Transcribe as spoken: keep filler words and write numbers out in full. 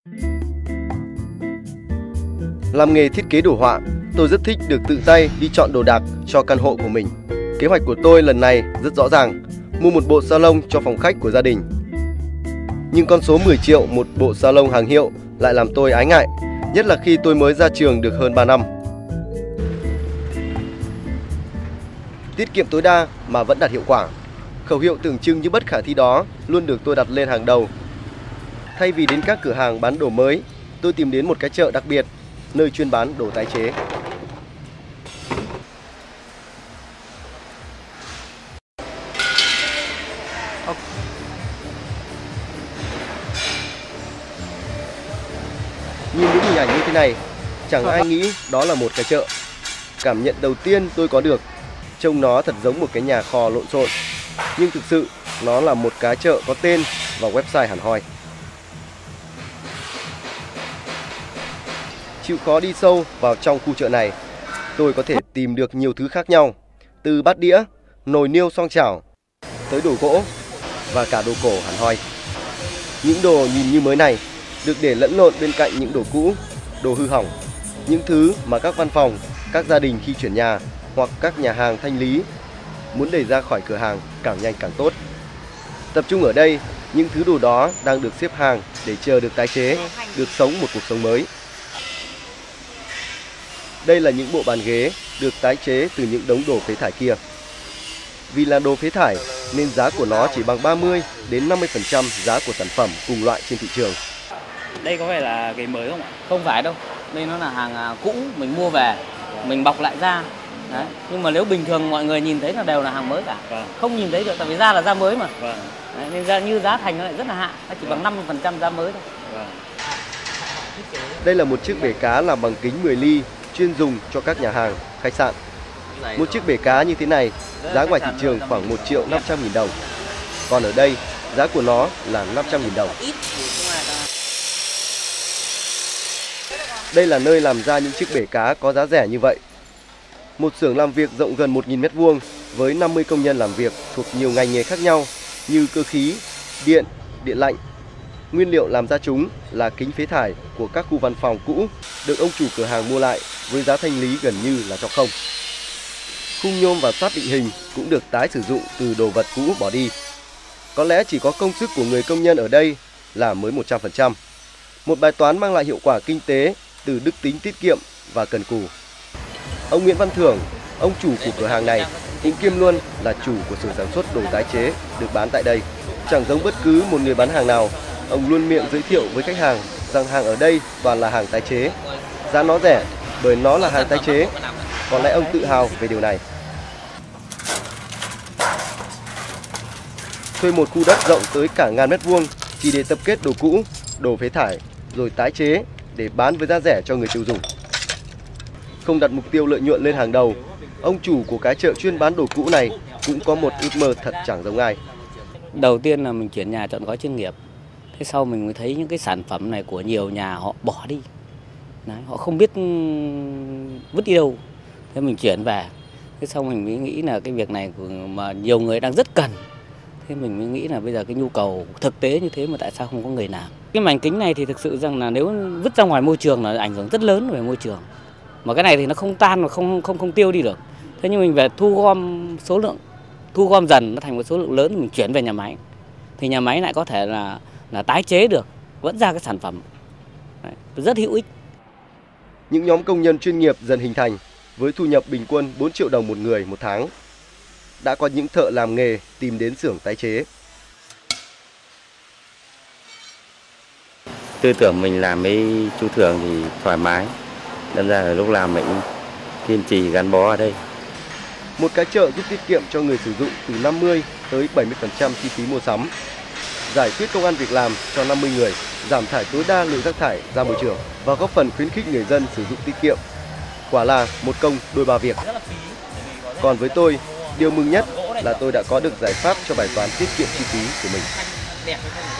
Làm nghề thiết kế đồ họa, tôi rất thích được tự tay đi chọn đồ đạc cho căn hộ của mình. Kế hoạch của tôi lần này rất rõ ràng, mua một bộ salon cho phòng khách của gia đình. Nhưng con số mười triệu một bộ salon hàng hiệu lại làm tôi ái ngại, nhất là khi tôi mới ra trường được hơn ba năm. Tiết kiệm tối đa mà vẫn đạt hiệu quả. Khẩu hiệu tưởng chừng như bất khả thi đó luôn được tôi đặt lên hàng đầu. Thay vì đến các cửa hàng bán đồ mới, tôi tìm đến một cái chợ đặc biệt, nơi chuyên bán đồ tái chế. Nhìn những hình ảnh như thế này, chẳng ai nghĩ đó là một cái chợ. Cảm nhận đầu tiên tôi có được, trông nó thật giống một cái nhà kho lộn xộn. Nhưng thực sự, nó là một cái chợ có tên và website hẳn hoi. Chịu khó đi sâu vào trong khu chợ này, tôi có thể tìm được nhiều thứ khác nhau, từ bát đĩa, nồi niêu xoong chảo, tới đồ gỗ và cả đồ cổ hẳn hoi. Những đồ nhìn như mới này được để lẫn lộn bên cạnh những đồ cũ, đồ hư hỏng, những thứ mà các văn phòng, các gia đình khi chuyển nhà hoặc các nhà hàng thanh lý muốn đẩy ra khỏi cửa hàng càng nhanh càng tốt. Tập trung ở đây, những thứ đồ đó đang được xếp hàng để chờ được tái chế, được sống một cuộc sống mới. Đây là những bộ bàn ghế được tái chế từ những đống đồ phế thải kia. Vì là đồ phế thải nên giá của nó chỉ bằng ba mươi đến năm mươi phần trăm giá của sản phẩm cùng loại trên thị trường. Đây có phải là ghế mới không ạ? Không phải đâu, đây nó là hàng cũ mình mua về, mình bọc lại ra. Đấy. Nhưng mà nếu bình thường mọi người nhìn thấy là đều là hàng mới cả, vâng. Không nhìn thấy được, tại vì da là da mới mà. Vâng. Đấy, nên ra như giá thành nó lại rất là hạ, nó chỉ vâng. bằng năm mươi phần trăm giá mới thôi. Vâng. Đây là một chiếc bể cá làm bằng kính mười ly, chuyên dùng cho các nhà hàng, khách sạn. Một chiếc bể cá như thế này, giá ngoài thị trường khoảng một triệu năm trăm nghìn đồng. Còn ở đây, giá của nó là năm trăm nghìn đồng. Đây là nơi làm ra những chiếc bể cá có giá rẻ như vậy. Một xưởng làm việc rộng gần một nghìn mét vuông với năm mươi công nhân làm việc thuộc nhiều ngành nghề khác nhau như cơ khí, điện, điện lạnh. Nguyên liệu làm ra chúng là kính phế thải của các khu văn phòng cũ được ông chủ cửa hàng mua lại với giá thanh lý gần như là cho không. Khung nhôm và sắt định hình cũng được tái sử dụng từ đồ vật cũ bỏ đi. Có lẽ chỉ có công sức của người công nhân ở đây là mới một trăm phần trăm. Một bài toán mang lại hiệu quả kinh tế từ đức tính tiết kiệm và cần cù. Ông Nguyễn Văn Thưởng, ông chủ của cửa hàng này, cũng kiêm luôn là chủ của xưởng sản xuất đồ tái chế được bán tại đây. Chẳng giống bất cứ một người bán hàng nào, ông luôn miệng giới thiệu với khách hàng rằng hàng ở đây toàn là hàng tái chế. Giá nó rẻ bởi nó là hàng tái chế. Có lẽ ông tự hào về điều này. Thuê một khu đất rộng tới cả ngàn mét vuông chỉ để tập kết đồ cũ, đồ phế thải rồi tái chế để bán với giá rẻ cho người tiêu dùng. Không đặt mục tiêu lợi nhuận lên hàng đầu, ông chủ của cái chợ chuyên bán đồ cũ này cũng có một ước mơ thật chẳng giống ai. Đầu tiên là mình chuyển nhà chọn gói chuyên nghiệp. Thế sau mình mới thấy những cái sản phẩm này của nhiều nhà họ bỏ đi. Đấy, họ không biết vứt đi đâu. Thế mình chuyển về. Thế sau mình mới nghĩ là cái việc này mà nhiều người đang rất cần. Thế mình mới nghĩ là bây giờ cái nhu cầu thực tế như thế mà tại sao không có người làm. Cái mảnh kính này thì thực sự rằng là nếu vứt ra ngoài môi trường là ảnh hưởng rất lớn về môi trường. Mà cái này thì nó không tan và không không không tiêu đi được. Thế nhưng mình về thu gom số lượng, thu gom dần nó thành một số lượng lớn thì mình chuyển về nhà máy. Thì nhà máy lại có thể là là tái chế được, vẫn ra cái sản phẩm. Đấy, rất hữu ích. Những nhóm công nhân chuyên nghiệp dần hình thành với thu nhập bình quân bốn triệu đồng một người một tháng. Đã có những thợ làm nghề tìm đến xưởng tái chế. Tư tưởng mình làm với chú Thường thì thoải mái. Đâm ra là lúc làm mình kiên trì gắn bó ở đây. Một cái chợ giúp tiết kiệm cho người sử dụng từ năm mươi tới bảy mươi phần trăm chi phí mua sắm. Giải quyết công ăn việc làm cho năm mươi người, giảm thải tối đa lượng rác thải ra môi trường và góp phần khuyến khích người dân sử dụng tiết kiệm. Quả là một công đôi ba việc. Còn với tôi, điều mừng nhất là tôi đã có được giải pháp cho bài toán tiết kiệm chi phí của mình.